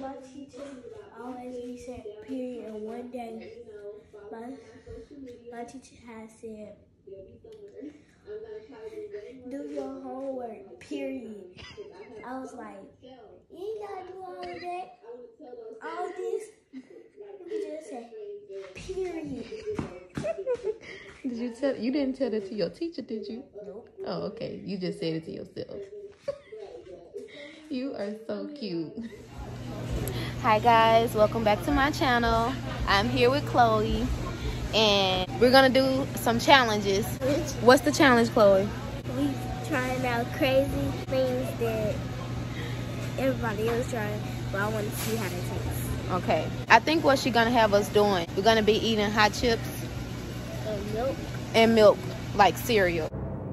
my teacher always be saying period, and one day my teacher has said, do your homework, period. I was like, you ain't gotta do all of that, all this. You just say, period. Did you tell? You didn't tell it to your teacher, did you? Nope. Oh, okay. You just said it to yourself. You are so cute. Hi guys, welcome back to my channel. I'm here with Chloe, and we're gonna do some challenges. What's the challenge, Chloe? We trying out crazy things that everybody else trying, but I want to see how they taste. Okay. I think what she's gonna have us doing, we're gonna be eating hot chips And milk. and milk, like cereal.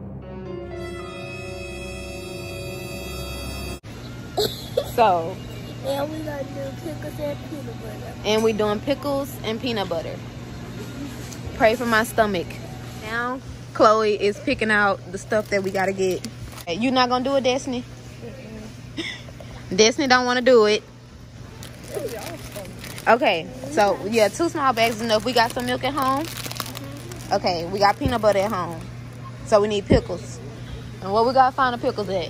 So, And we gonna do pickles and peanut butter. and we're doing pickles and peanut butter. Pray for my stomach. Now, Chloe is picking out the stuff that we gotta get. Hey, you not gonna do it, Destiny? Destiny don't want to do it. Okay, so yeah, 2 small bags is enough. We got some milk at home. Okay, we got peanut butter at home. So we need pickles. And where we gotta find the pickles at?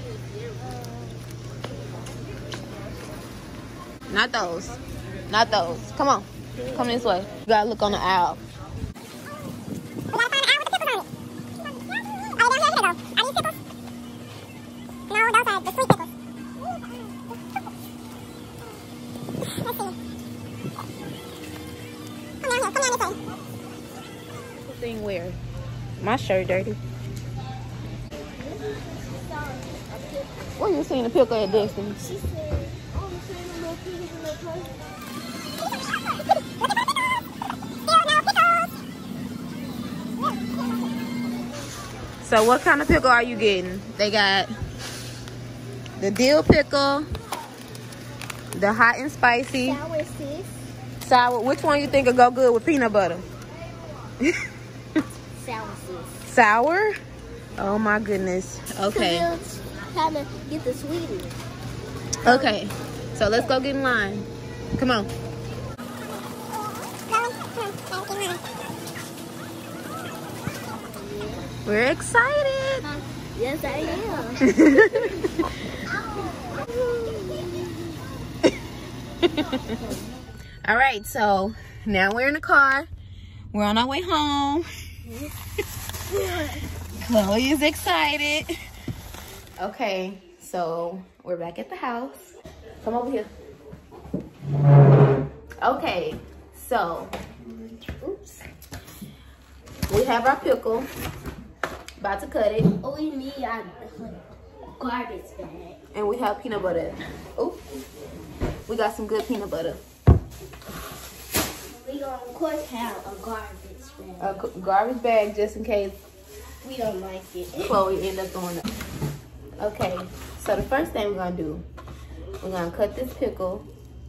Not those. Not those. Come on. Come this way. You gotta look on the aisle. Thing where? My shirt dirty. Where you seen the pickle at, Destiny? She said, oh, I'm seeing the little pickles in the place. So what kind of pickle are you getting? They got the dill pickle, the hot and spicy. Sour, sis. Sour. Which one you think will go good with peanut butter? Sour, sis. Sour? Oh my goodness. Okay. Kind of get the sweetness. Okay. So let's go get in line. Come on. We're excited. Yes, I am. All right, so now we're in the car. We're on our way home. Chloe is excited. Okay, so we're back at the house. Come over here. Okay, so oops. We have our pickle. About to cut it. Oh, we need a garbage bag. And we have peanut butter. Oh, we got some good peanut butter. We gonna, of course, have a garbage bag. A garbage bag just in case We don't like it. Chloe end up throwing up. Okay, so the first thing we're gonna do, we're gonna cut this pickle.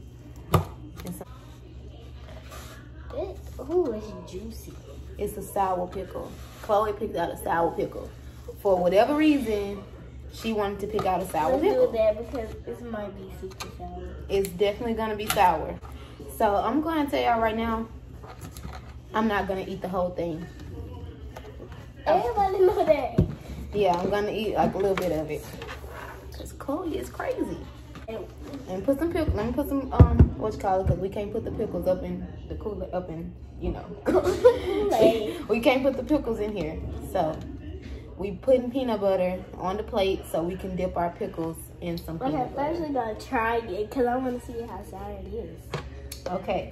Ooh, it's juicy. It's a sour pickle. Chloe picked out a sour pickle. For whatever reason, she wanted to pick out a sour Let's pickle. do that because this might be super sour. It's definitely gonna be sour. So I'm going to tell y'all right now, I'm not gonna eat the whole thing. Everybody know that. Yeah, I'm gonna eat like a little bit of it. Cause Chloe is crazy. And put some pickles. Let me put some what you call it? Cause we can't put the pickles up in the cooler, up in, you know. We can't put the pickles in here. So we putting peanut butter on the plate so we can dip our pickles in some peanut Okay, butter. first we're gonna try it because I want to see how sour it is. Okay.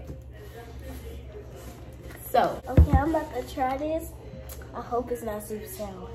So Okay, I'm about to try this. I hope it's not super sour.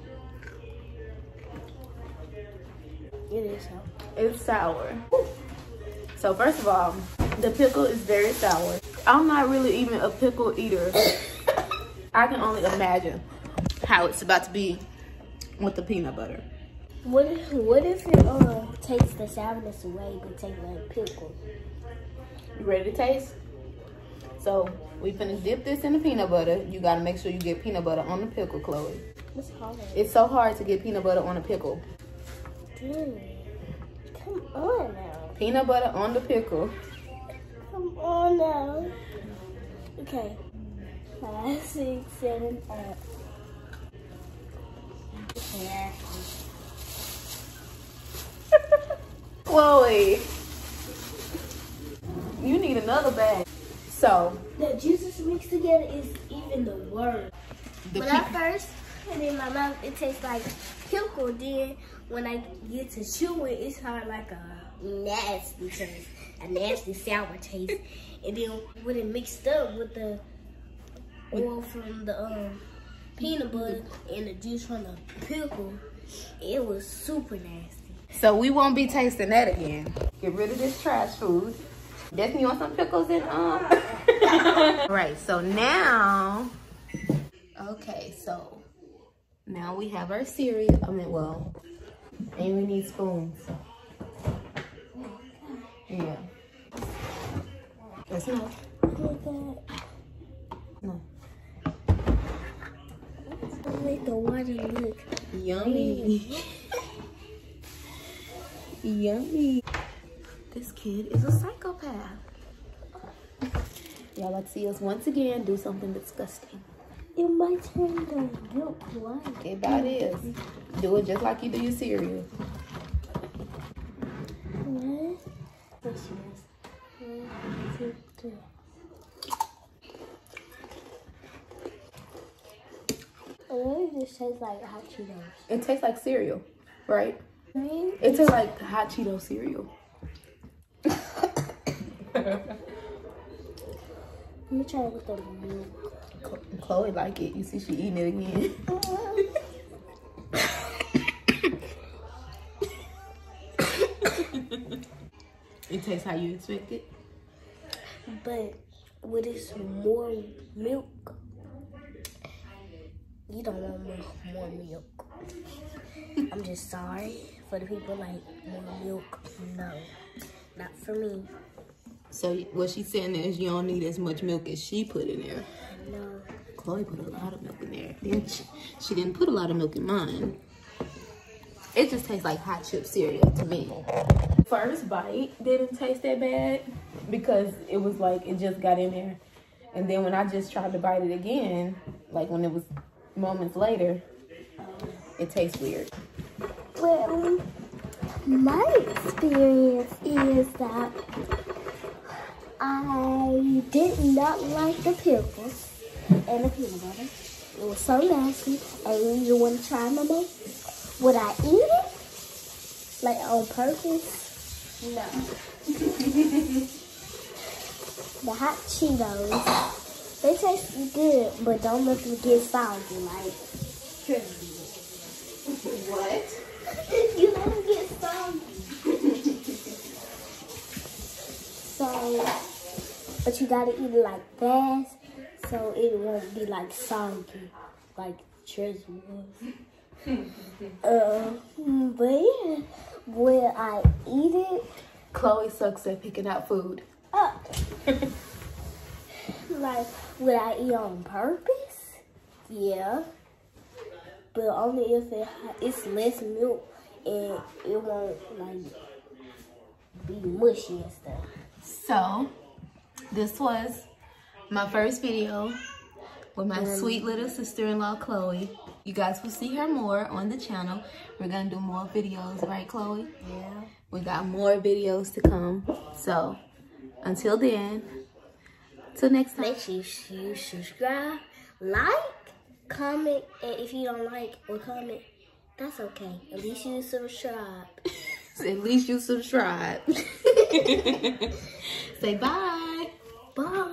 It is sour. it's sour. So first of all, the pickle is very sour. I'm not really even a pickle eater. I can only imagine how it's about to be with the peanut butter. What if it takes the sourness away but take like pickle? You ready to taste? So we finna dip this in the peanut butter. You gotta make sure you get peanut butter on the pickle, Chloe. It's hard. It's so hard to get peanut butter on a pickle. Dude, come on now. Peanut butter on the pickle. Come on now. Okay. 5, 6, 7, 8. Yeah. Chloe, you need another bag. So the juices mixed together is even the worst. When I first put it in my mouth, it tastes like pickle. Then when I get to chew it, it's hard like a nasty taste, a nasty sour taste. And then when it mixed up with the oil from the peanut butter and the juice from the pickle, it was super nasty. So we won't be tasting that again. Get rid of this trash food. Definitely want some pickles and Right, so now, okay, so now we have our cereal. And we need spoons. Yeah. That's enough. No. Make the water look yummy. Yummy. This kid is a psychopath. Y'all about to see us once again do something disgusting. It might turn the milk white. It about is. Do it just like you do your cereal. What? This is 1, 2, 3. It just tastes like hot Cheetos. It tastes like cereal, right? Right? It tastes like hot Cheeto cereal. Let me try it with the milk. Chloe like it. You see she eating it again. It tastes how you expect it. But with this more milk, you don't want more milk. I'm just sorry for the people like more milk. No, not for me. So what she's saying is you don't need as much milk as she put in there. No. Chloe put a lot of milk in there, didn't she? She didn't put a lot of milk in mine. It just tastes like hot chip cereal to me. First bite didn't taste that bad because it was like it just got in there. And then when I just tried to bite it again, like when it was moments later, it tastes weird. Well, my experience is that I did not like the pickles and the peanut butter. It was so nasty. I really didn't want to try no more. Would I eat it? Like on purpose? No. The hot Cheetos, they taste good, but don't let them get soggy like What? you let them get soggy. So, but you gotta eat it like fast, so it won't be like soggy, like Trez was. But yeah, will I eat it? Chloe sucks at picking out food. Like, would I eat on purpose? Yeah. But only if it's less milk and it won't, like, be mushy and stuff. So, this was my first video with my sweet little sister-in-law, Chloe. You guys will see her more on the channel. We're going to do more videos, right, Chloe? Yeah. We got more videos to come. So, until then, till next time. Make sure you subscribe, like, comment, and if you don't like or comment, that's okay. At least you subscribe. At least you subscribe. Say bye. Bye.